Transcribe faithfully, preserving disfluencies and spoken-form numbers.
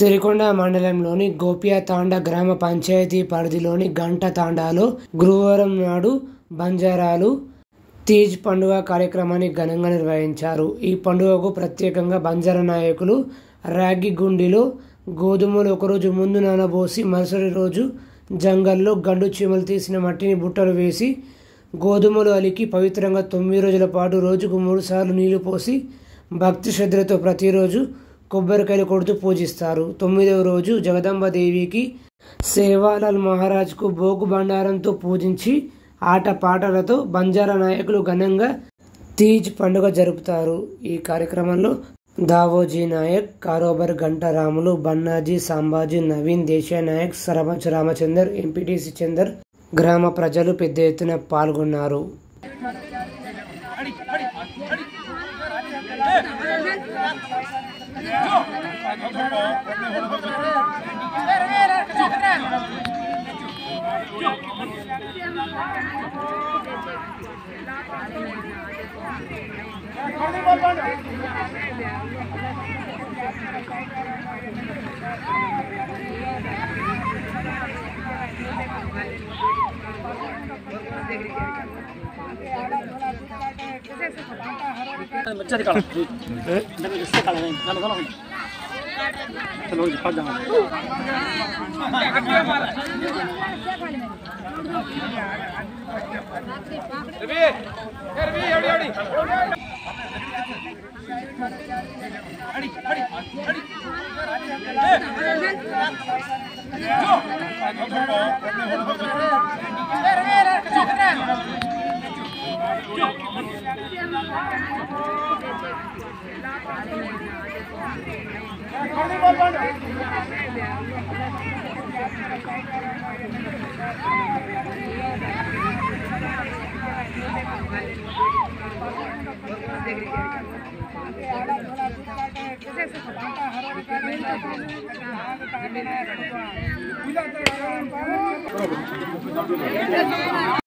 సిరికొండ మండలంలోని గోప్యతాండా గ్రామ పంచాయతీ పరిధిలోని గంట తాండాలో గురువారం నాడు బంజారాలు తీజ్ పండుగ కార్యక్రమాన్ని ఘనంగా నిర్వహించారు. ఈ పండుగకు ప్రత్యేకంగా బంజారా నాయకులు రాగి గుండిలో గోధుమలు ఒకరోజు ముందు నానబోసి మరుసటి రోజు జంగల్లో గండు చీమలు తీసిన మట్టిని బుట్టలు వేసి గోధుమలు అలికి పవిత్రంగా తొమ్మిది రోజుల పాటు రోజుకు మూడు సార్లు నీళ్లు పోసి భక్తి శ్రద్ధలతో ప్రతిరోజు కొబ్బరికాయలు కొడుతూ పూజిస్తారు. తొమ్మిదవ రోజు జగదంబాదేవికి సేవాలాల్ మహారాజ్కు భోగు బండారంతో పూజించి ఆట పాటలతో బంజారా నాయకులు ఘనంగా తీజ్ పండుగ జరుపుతారు. ఈ కార్యక్రమంలో దావోజీ నాయక్, కారోబర్ గంట రాములు, బన్నాజీ, సంభాజీ, నవీన్, దేశాయ్ నాయక్, సర్పంచ్ రామచందర్, ఎంపీటీసీ చందర్, గ్రామ ప్రజలు పెద్ద ఎత్తున పాల్గొన్నారు.